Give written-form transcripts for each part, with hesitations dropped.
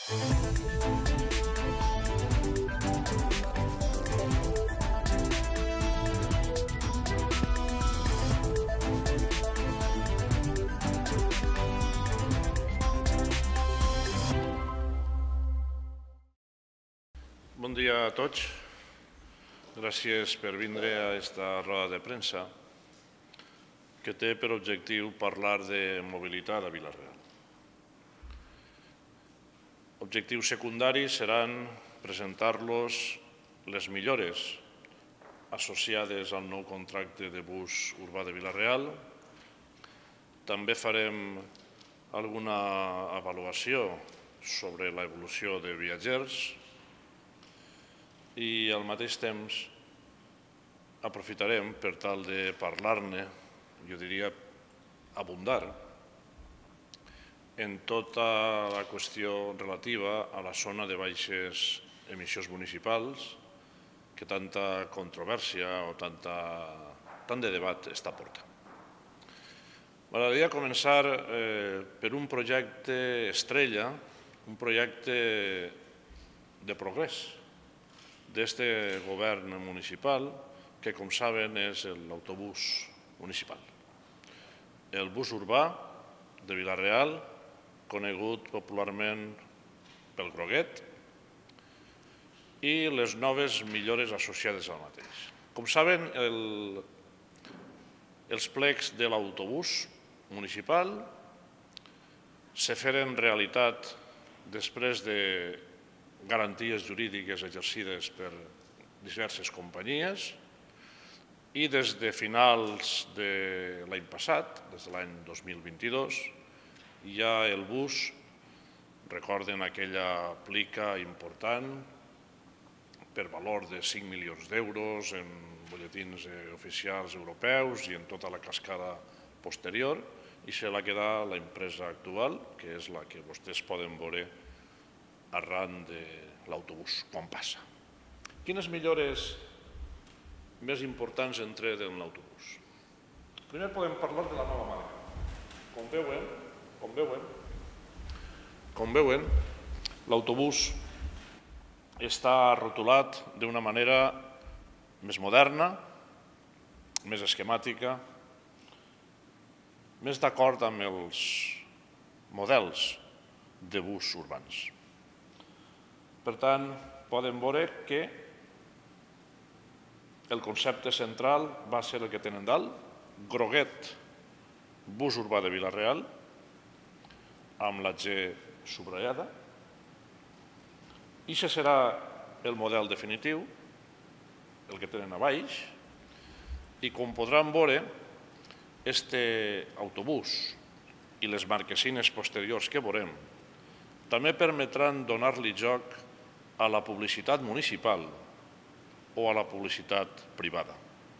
Bon dia a tots. Gràcies per vindre a aquesta roda de premsa que té per objectiu parlar de mobilitat a Vila-real. Objectius secundaris seran presentar-los les millores associades al nou contracte de bus urbà de Vila-real. També farem alguna avaluació sobre l'evolució de viatgers i al mateix temps aprofitarem per tal de parlar-ne, jo diria abundar, en tota la qüestió relativa a la zona de baixes emissions municipals que tanta controvèrsia o tant de debat està portant. M'agradaria començar per un projecte estrella, un projecte de progrés d'este govern municipal, que, com saben, és l'autobús municipal. El bus urbà de Vila-real, conegut popularment pel Groguet, i les noves millores associades al mateix. Com saben, els plecs de l'autobús municipal se feren realitat després de garanties jurídiques exercides per diverses companyies i des de finals de l'any passat, des de l'any 2022, ja el bus, recorden aquella plica important per valor de 5 milions d'euros en butlletins oficials europeus i en tota la cascada posterior, i se l'ha quedat l'empresa actual, que és la que vostès poden veure arran de l'autobús, quan passa. Quines millores més importants en tret en l'autobús? Primer podem parlar de la nova marca. Com veuen, l'autobús està rotulat d'una manera més moderna, més esquemàtica, més d'acord amb els models de bus urbans. Per tant, poden veure que el concepte central va ser el que tenen dalt, Groguet, bus urbà de Vila-real, amb la G subratllada, i això serà el model definitiu, el que tenen a baix, i com podran veure, este autobús i les marquesines posteriors que veurem també permetran donar-li joc a la publicitat municipal o a la publicitat privada.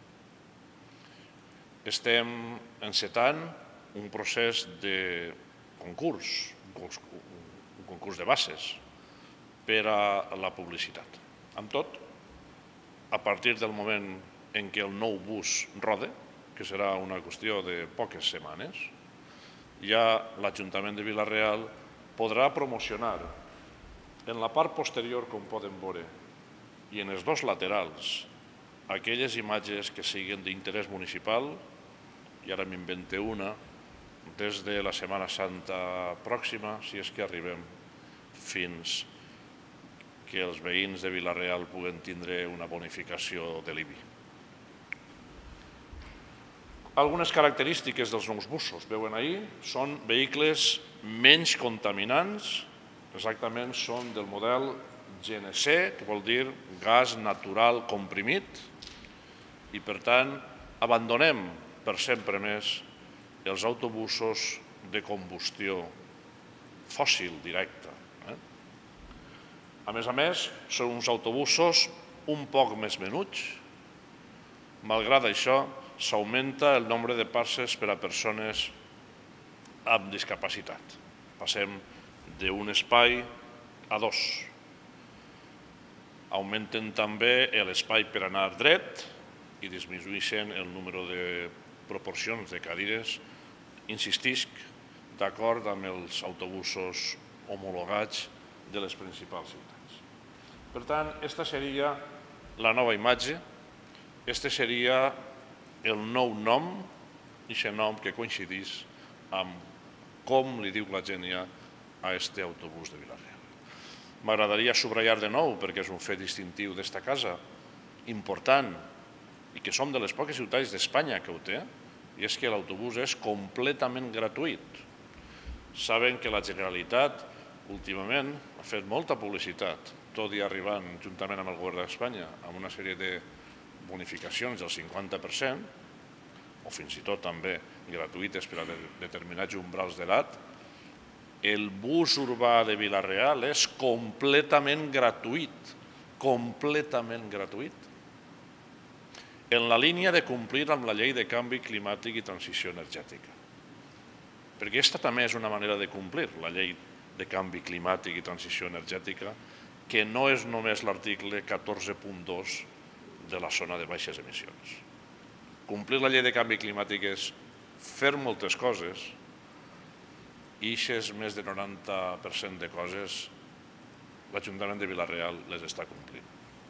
Estem encetant un procés de concurs, un concurs de bases per a la publicitat. Amb tot, a partir del moment en què el nou bus rode, que serà una qüestió de poques setmanes, ja l'Ajuntament de Vila-real podrà promocionar en la part posterior, com poden veure, i en els dos laterals, aquelles imatges que siguin d'interès municipal, i ara m'invente una, des de la Setmana Santa pròxima, si és que arribem fins que els veïns de Vila-real puguen tindre una bonificació de l'IBI. Algunes característiques dels nous busos, veuen ahir, són vehicles menys contaminants, exactament són del model GNC, que vol dir gas natural comprimit, i per tant abandonem per sempre més els autobusos de combustió fòssil directa. A més, són uns autobusos un poc més menuts. Malgrat això, s'augmenta el nombre de passes per a persones amb discapacitat. Passem d'un espai a dos. Augmenten també l'espai per anar dret i disminueixen el número de proporcions de cadires, insistisc, d'acord amb els autobusos homologats de les principals ciutats. Per tant, aquesta seria la nova imatge, este seria el nou nom, i aquest nom que coincidís amb com li diu la gent ja a este autobús de Vila-real. M'agradaria subratllar de nou, perquè és un fet distintiu d'esta casa, important, i que som de les poques ciutats d'Espanya que ho té, i és que l'autobús és completament gratuït. Saben que la Generalitat últimament ha fet molta publicitat, tot i arribant, juntament amb el govern d'Espanya, amb una sèrie de bonificacions del 50%, o fins i tot també gratuïtes per a determinats umbrals d'edat. El bus urbà de Vila-real és completament gratuït, en la línia de complir amb la llei de canvi climàtic i transició energètica. Perquè aquesta també és una manera de complir la llei de canvi climàtic i transició energètica, que no és només l'article 14.2 de la zona de baixes emissions. Complir la llei de canvi climàtic és fer moltes coses i aquestes més del 90% de coses l'Ajuntament de Vila-real les està complint.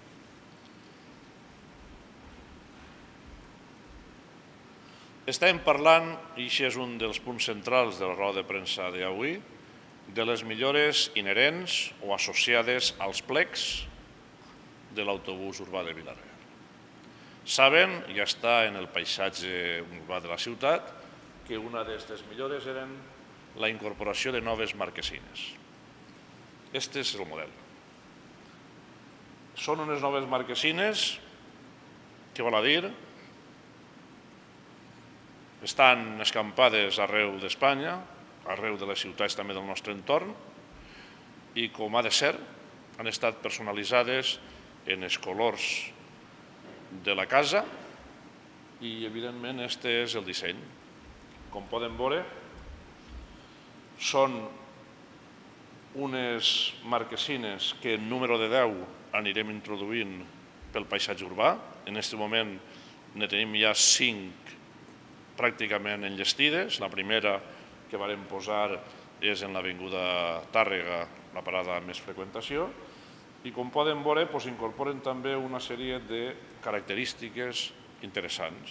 Estem parlant, i aquest és un dels punts centrals de la roda de premsa d'avui, de les millores inherents o associades als plecs de l'autobús urbà de Vila-real. Saben, ja està en el paisatge urbà de la ciutat, que una d'aquestes millores eren la incorporació de noves marquesines. Este és el model. Són unes noves marquesines, què vol dir? Estan escampades arreu d'Espanya, arreu de les ciutats també del nostre entorn, i com ha de ser, han estat personalitzades en els colors de la casa i, evidentment, aquest és el disseny. Com poden veure, són unes marquesines que en número de 10 anirem introduint pel paisatge urbà. En aquest moment ne tenim ja 5 pràcticament enllestides. La primera que vam posar és en l'avinguda Tàrrega, la parada amb més freqüentació, i com poden veure incorporen també una sèrie de característiques interessants.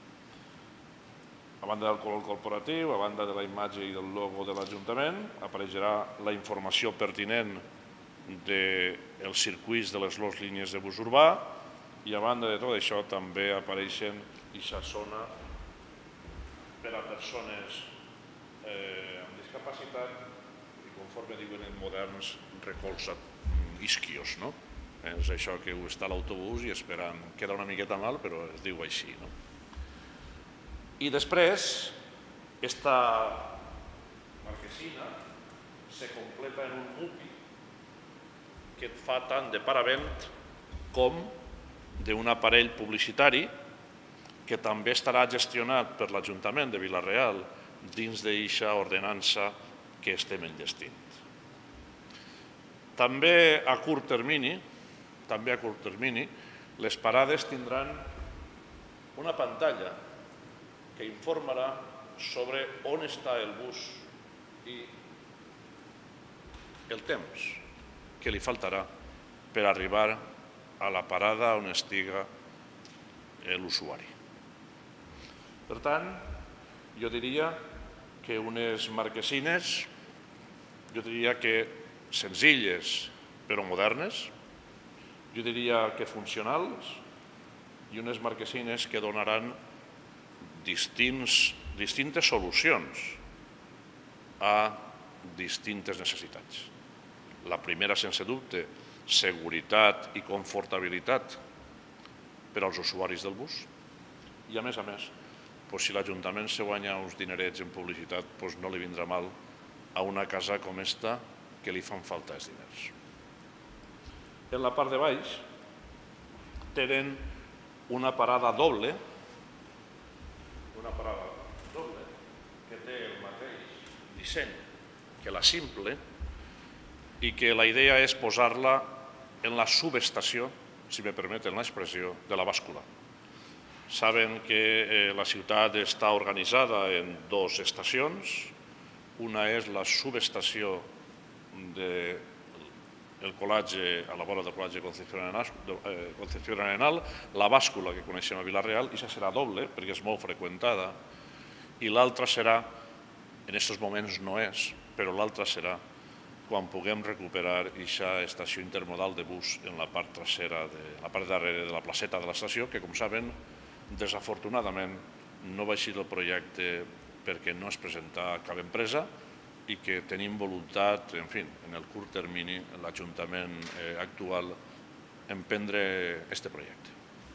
A banda del color corporatiu, a banda de la imatge i del logo de l'Ajuntament, apareixerà la informació pertinent dels circuits de les dues línies de bus urbà, i a banda de tot això també apareixen aquesta zona per a persones amb discapacitat i, conforme diuen els moderns, recolzat isquios. És això que està l'autobús i esperant, queda una miqueta mal, però es diu així. I després, aquesta marquesina se completa en un MUPI que et fa tant de paravent com d'un aparell publicitari que també estarà gestionat per l'Ajuntament de Vila-real dins d'aquesta ordenança que estem enllestint. També a curt termini, les parades tindran una pantalla que informarà sobre on està el bus i el temps que li faltarà per arribar a la parada on estiga l'usuari. Per tant, jo diria que unes marquesines, senzilles però modernes, jo diria que funcionals, i unes marquesines que donaran distintes solucions a distintes necessitats. La primera, sense dubte, seguretat i confortabilitat per als usuaris del bus. I a més, si l'Ajuntament se guanya uns dinerets en publicitat, no li vindrà mal a una casa com esta que li fan falta els diners. En la part de baix tenen una parada doble, que té el mateix disseny que la simple i que la idea és posar-la en la subestació, si me permeten l'expressió, de la bàscula. Saben que la ciutat està organitzada en 2 estacions. Una és la subestació de el colatge a la vora del colatge Concepción Arenal, la bàscula que coneixem a Vila-real, i això serà doble perquè és molt freqüentada, i l'altra serà, en aquests moments no és, però l'altra serà quan puguem recuperar aquesta estació intermodal de bus en la part trasera, la part darrere de la placeta de l'estació, que, com saben, desafortunadament no va així el projecte perquè no es presenta cap empresa i que tenim voluntat, en fi, en el curt termini, l'Ajuntament actual, emprendre aquest projecte.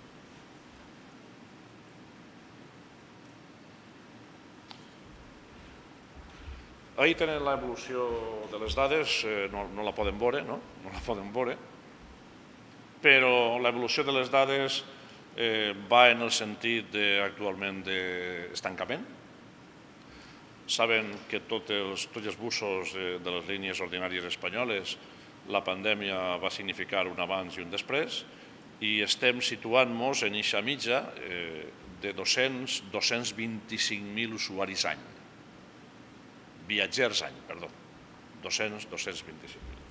Ahí tenen l'evolució de les dades, no la poden veure, no la poden veure, però l'evolució de les dades va en el sentit actualment d'estancament. Saben que tots els busos de les línies ordinàries espanyoles, la pandèmia va significar un abans i un després, i estem situant-nos en eixa mitja de 225.000 usuaris any. Viatgers any, perdó. 225.000.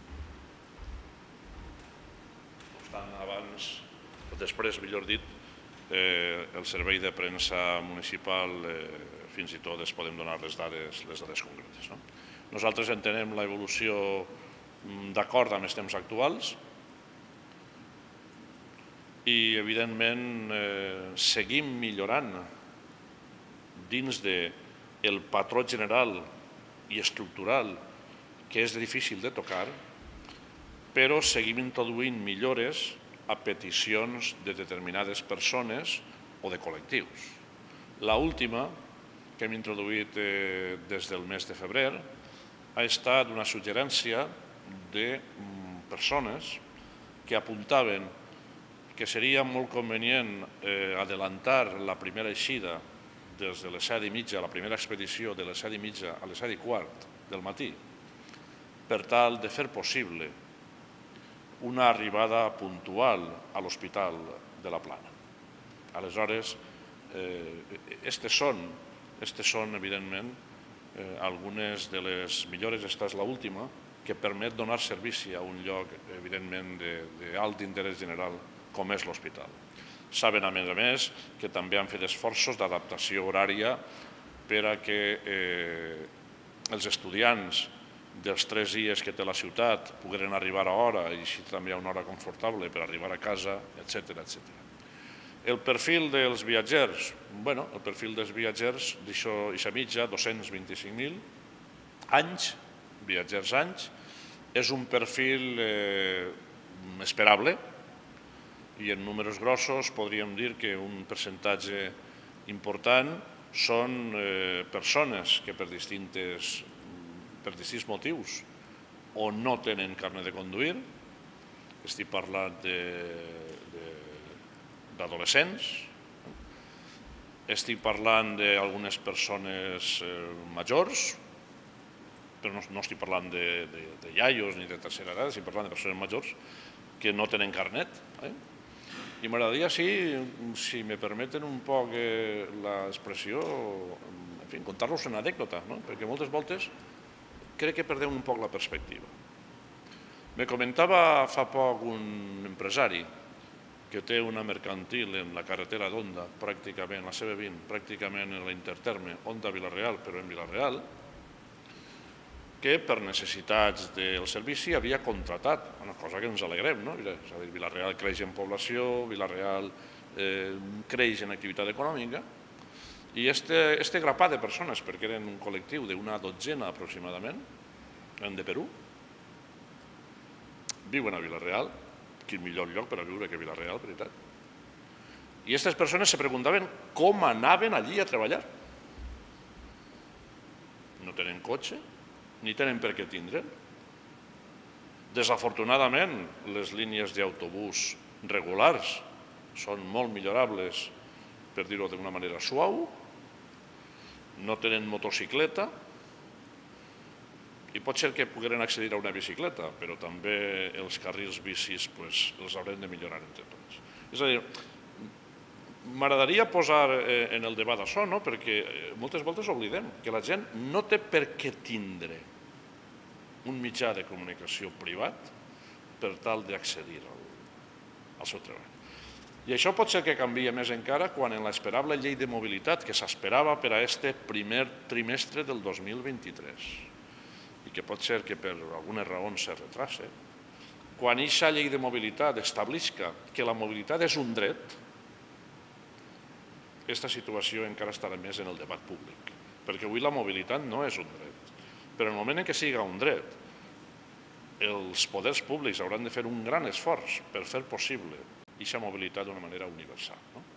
No obstant, abans, o després, millor dit, el servei de premsa municipal fins i tot es podem donar les dades concretes. Nosaltres entenem l'evolució d'acord amb els temps actuals i, evidentment, seguim millorant dins del patró general i estructural que és difícil de tocar, però seguim introduint millores a peticions de determinades persones o de col·lectius. L'última que hem introduït des del mes de febrer ha estat una suggerència de persones que apuntaven que seria molt convenient adelantar la primera eixida des de les 7:30, la primera expedició de les 7:30 a les 7:15 del matí, per tal de fer possible una arribada puntual a l'Hospital de la Plana. Aleshores, aquestes són, evidentment, algunes de les millores. Esta és l'última, que permet donar servici a un lloc, evidentment, d'alt interès general, com és l'hospital. Saben, a més, que també han fet esforços d'adaptació horària per a que els estudiants dels 3 dies que té la ciutat pogueren arribar a hora i així també a una hora confortable per arribar a casa, etc. El perfil dels viatgers, el perfil dels viatgers, d'aquesta mitja, 225.000 anys, viatgers anys, és un perfil esperable i en números grossos podríem dir que un percentatge important són persones que per distints motius o no tenen carnet de conduir, estic parlant d'adolescents, estic parlant d'algunes persones majors, però no estic parlant de iaios ni de tercera edat, estic parlant de persones majors que no tenen carnet. I m'agradaria, si me permeten un poc l'expressió, contar-los una anècdota, perquè moltes voltes crec que perdem un poc la perspectiva. Me comentava fa poc un empresari que té una mercantil en la carretera d'Onda, pràcticament, la CV20, pràcticament en l'interterme Onda-Vila-real, però en Vila-real, que per necessitats del servici havia contratat, una cosa que ens alegrem, no? És a dir, Vila-real creix en població, Vila-real creix en activitat econòmica, i este grapat de persones, perquè eren un col·lectiu d'una dotzena aproximadament, eren de Perú, viuen a Vila-real, quin millor lloc per a viure que Vila-real, veritat. I aquestes persones se preguntaven com anaven allí a treballar. No tenen cotxe, ni tenen per què tindre. Desafortunadament, les línies d'autobús regulars són molt millorables, per dir-ho d'una manera suau, no tenen motocicleta, i pot ser que pogueren accedir a una bicicleta, però també els carrils bicis els haurem de millorar entre tots. És a dir, m'agradaria posar en el debat això, perquè moltes voltes oblidem que la gent no té per què tindre un mitjà de comunicació privat per tal d'accedir al seu treball. I això pot ser que canvia més encara quan en l'esperable llei de mobilitat que s'esperava per a este primer trimestre del 2023 i que pot ser que per algunes raons se retrase, quan aquesta llei de mobilitat establisca que la mobilitat és un dret, aquesta situació encara estarà més en el debat públic, perquè avui la mobilitat no és un dret. Però en el moment en què siga un dret, els poders públics hauran de fer un gran esforç per fer possible aquesta mobilitat d'una manera universal.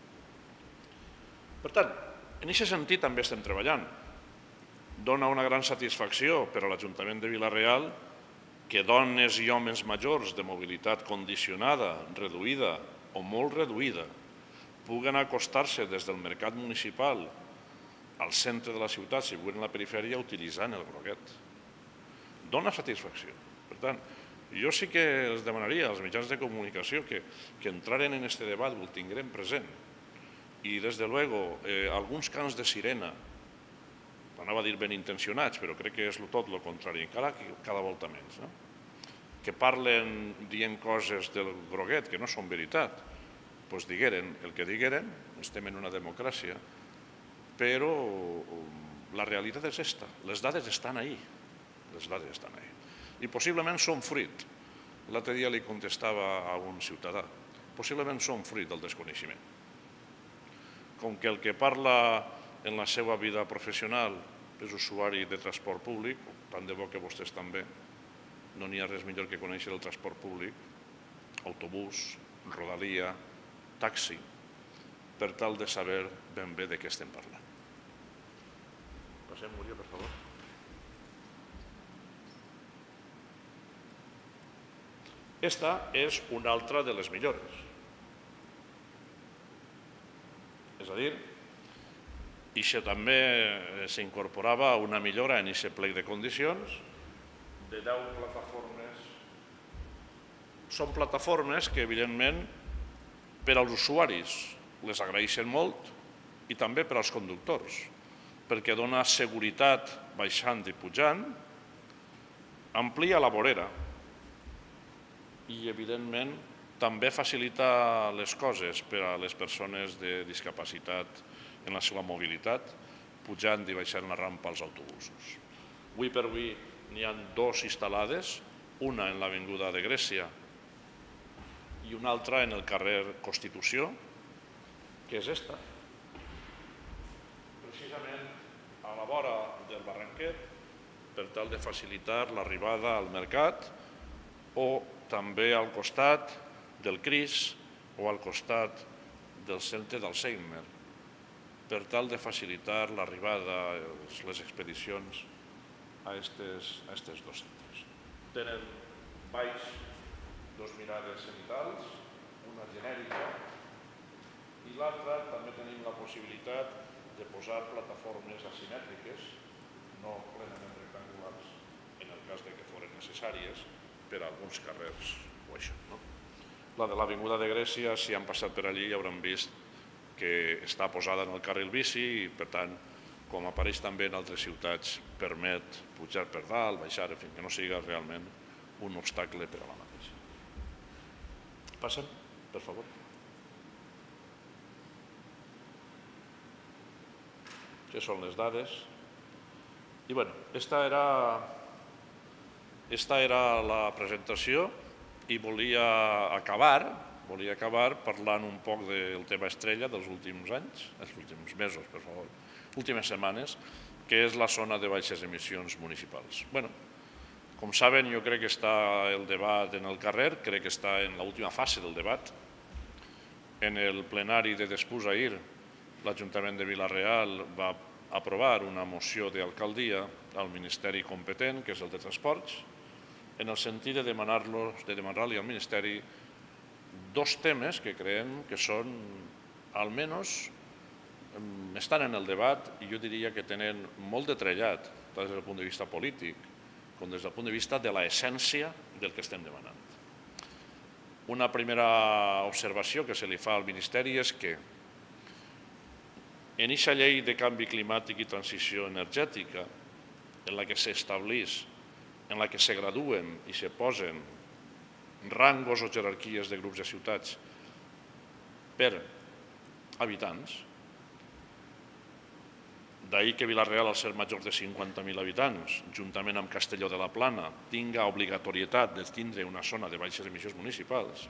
Per tant, en aquest sentit també estem treballant. Dona una gran satisfacció per a l'Ajuntament de Vila-real que dones i homes majors de mobilitat condicionada, reduïda o molt reduïda puguen acostar-se des del mercat municipal al centre de la ciutat, si viuen a la perifèria, utilitzant el groguet. Dona satisfacció. Per tant, jo sí que els demanaria als mitjans de comunicació que entraren en aquest debat, ho tinguem present. I, des de luego, alguns cants de sirena, anava a dir ben intencionats, però crec que és tot el contrari, cada volta menys, que parlen dient coses del groguet que no són veritat, doncs digueren el que digueren, estem en una democràcia, però la realitat és aquesta, les dades estan ahí, les dades estan ahí. I possiblement són fruit, l'altre dia li contestava a un ciutadà, possiblement són fruit del desconeixement. Com que el que parla en la seva vida professional és usuari de transport públic, tant de bo que vostès també, no n'hi ha res millor que conèixer el transport públic, autobús, rodalia, taxi, per tal de saber ben bé de què estem parlant. Passem, Núria, per favor. Aquesta és una altra de les millores. És a dir, això també s'incorporava una millora en aquest plec de condicions de 10 plataformes. Són plataformes que, evidentment, per als usuaris les agraeixen molt i també per als conductors, perquè dona seguretat baixant i pujant, amplia la vorera, i, evidentment, també facilita les coses per a les persones de discapacitat en la seva mobilitat, pujant i baixant la rampa als autobusos. Avui per avui n'hi ha 2 instal·lades, una en l'avinguda de Grècia i una altra en el carrer Constitució, que és esta. Precisament a la vora del Barranquet, per tal de facilitar l'arribada al mercat, o també al costat del CRIS o al costat del centre d'Alzheimer, per tal de facilitar l'arribada, les expedicions a aquests 2 centres. Tenen baix 2 mirades cenitals, una genèrica, i l'altra també tenim la possibilitat de posar plataformes asimètriques, no plenament rectangulars, en el cas que foren necessàries, per a alguns carrers o això. La de l'Avinguda de Grècia, si han passat per allí, ja hauran vist que està posada en el carril bici i, per tant, com apareix també en altres ciutats, permet pujar per dalt, baixar, en fi, que no sigui realment un obstacle per a la mateixa. Passem, per favor. Aquestes són les dades. I, bé, aquesta era la presentació i volia acabar parlant un poc del tema estrella dels últims anys, els últims mesos, per favor, últimes setmanes, que és la zona de baixes emissions municipals. Bé, com saben, jo crec que està el debat en el carrer, crec que està en l'última fase del debat. En el plenari de després ahir, l'Ajuntament de Vila-real va aprovar una moció d'alcaldia al Ministeri competent, que és el de Transports, en el sentit de demanar-li al Ministeri 2 temes que creiem que són, almenys, estan en el debat i jo diria que tenen molt de trellat, tant des del punt de vista polític com des del punt de vista de l'essència del que estem demanant. Una primera observació que se li fa al Ministeri és que en aquesta llei de canvi climàtic i transició energètica, en la que s'estableix, en la que se graduen i se posen rangos o jerarquies de grups de ciutats per habitants. D'ahir que Vila-real, al ser major de 50.000 habitants, juntament amb Castelló de la Plana, tinga obligatorietat de tindre una zona de baixes emissions municipals.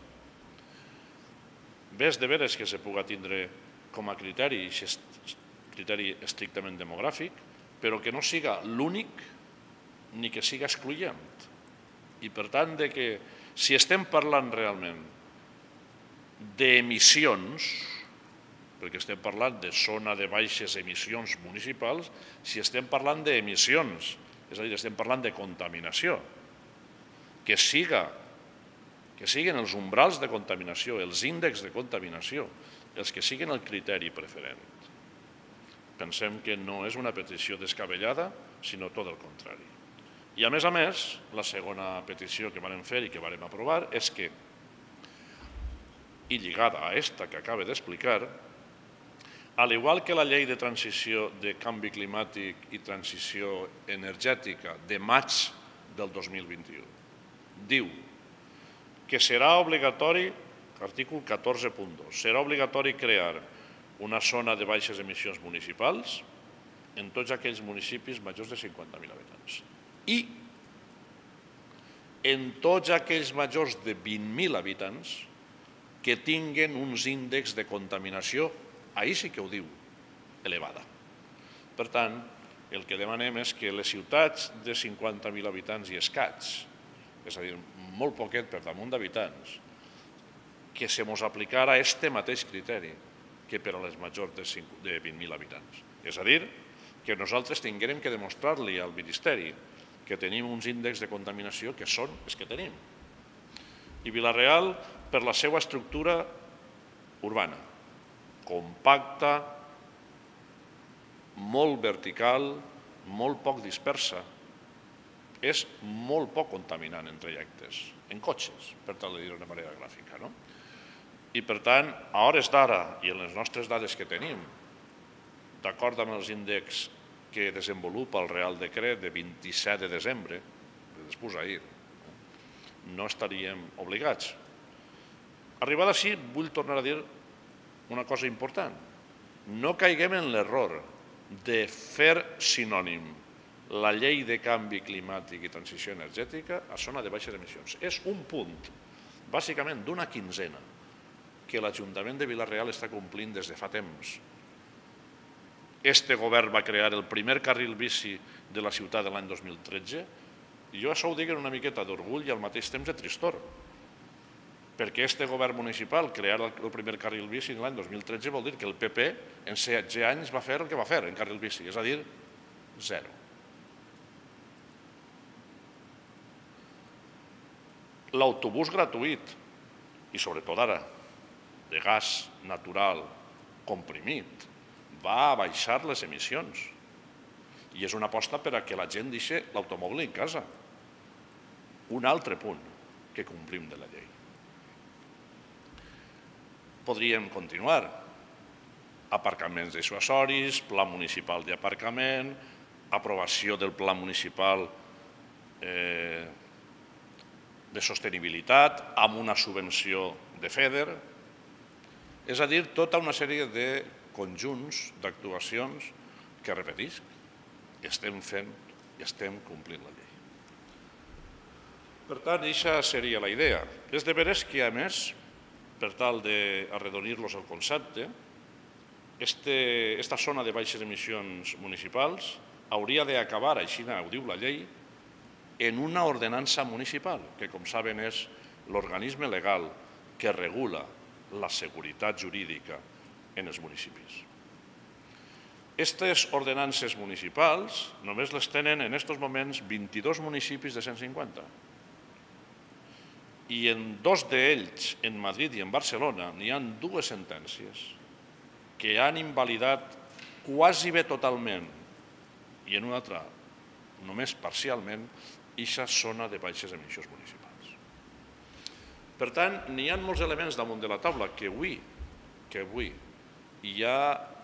Ves de veres que se puga tindre com a criteri estrictament demogràfic, però que no siga l'únic ni que siga excloent. I per tant, si estem parlant realment d'emissions, perquè estem parlant de zona de baixes emissions municipals, si estem parlant d'emissions, és a dir, estem parlant de contaminació, que siguin els umbrals de contaminació, els índexs de contaminació, els que siguin el criteri preferent. Pensem que no és una petició descabellada, sinó tot el contrari. I a més, la segona petició que vam fer i que vam aprovar és que, i lligada a esta que acaba d'explicar, al igual que la llei de transició de canvi climàtic i transició energètica de maig del 2021, diu que serà obligatori, article 14.2, serà obligatori crear una zona de baixes emissions municipals en tots aquells municipis majors de 50.000 habitants. I en tots aquells majors de 20.000 habitants que tinguen uns índexs de contaminació, ahir sí que ho diu, elevada. Per tant, el que demanem és que les ciutats de 50.000 habitants i escaig, és a dir, molt poquet per damunt d'habitants, que se mos aplicara este mateix criteri que per a les majors de 20.000 habitants. És a dir, que nosaltres tinguérem que demostrar-li al Ministeri que tenim uns índexs de contaminació que són els que tenim. I Vila-real, per la seva estructura urbana, compacta, molt vertical, molt poc dispersa, és molt poc contaminant en trajectes, en cotxes, per tal de dir-ho d'una manera gràfica. I per tant, a hores d'ara i en les nostres dades que tenim, d'acord amb els índexs que desenvolupa el Real Decret de 27 de desembre, després ahir, no estaríem obligats. Arribada així, vull tornar a dir una cosa important. No caiguem en l'error de fer sinònim la llei de canvi climàtic i transició energètica a zona de baixes emissions. És un punt, bàsicament d'una quinzena, que l'Ajuntament de Vila-real està complint des de fa temps. Este govern va crear el primer carril bici de la ciutat l'any 2013 i jo això ho dic una miqueta d'orgull i al mateix temps de tristor, perquè este govern municipal crear el primer carril bici l'any 2013 vol dir que el PP en 16 anys va fer el que va fer en carril bici, és a dir, zero. L'autobús gratuït, i sobretot ara, de gas natural comprimit, va baixar les emissions i és una aposta per a que la gent deixi l'automòbil en casa. Un altre punt que complim de la llei. Podríem continuar. Aparcaments dissuasoris, pla municipal d'aparcament, aprovació del pla municipal de sostenibilitat amb una subvenció de FEDER, és a dir, tota una sèrie de conjunts d'actuacions que, repetisc, estem fent i estem complint la llei. Per tant, aquesta seria la idea. És de veres que, a més, per tal d'arredonir-los el concepte, esta zona de baixes emissions municipals hauria d'acabar, així ho diu la llei, en una ordenança municipal, que, com saben, és l'organisme legal que regula la seguretat jurídica en els municipis. Aquestes ordenances municipals només les tenen en aquests moments 22 municipis de 150. I en dos d'ells, en Madrid i en Barcelona, n'hi ha dues sentències que han invalidat quasi bé totalment i en una altra només parcialment aquesta zona de baixes emissions municipals. Per tant, n'hi ha molts elements damunt de la taula que avui ja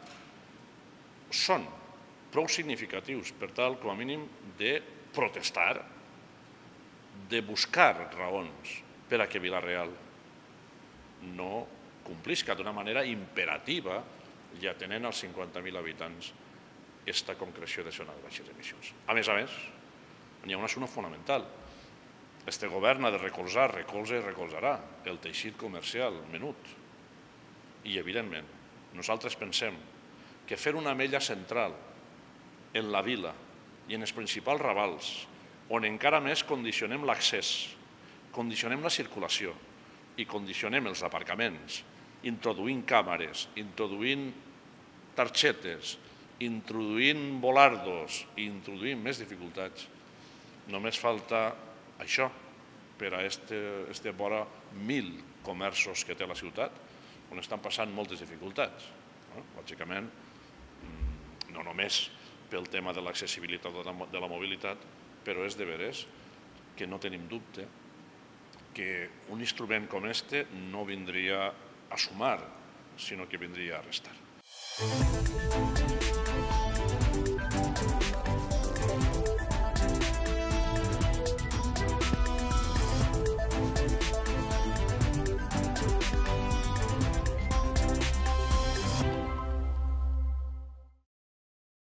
són prou significatius per tal, com a mínim, de protestar, de buscar raons per a que Vila-real no complisca d'una manera imperativa, ja tenen els 50.000 habitants, aquesta concreció de zona de baixes emissions. A més, n'hi ha un assumpte fonamental. Este govern ha de recolzar, recolza i recolzarà el teixit comercial menut. I, evidentment, nosaltres pensem que fer una mella central en la vila i en els principals ravals, on encara més condicionem l'accés, condicionem la circulació i condicionem els aparcaments, introduint càmeres, introduint targetes, introduint volardos i introduint més dificultats, només falta això per a este vora 1.000 comerços que té la ciutat, on estan passant moltes dificultats. Lògicament, no només pel tema de l'accessibilitat de la mobilitat, però és de veres que no tenim dubte que un instrument com este no vindria a sumar, sinó que vindria a restar.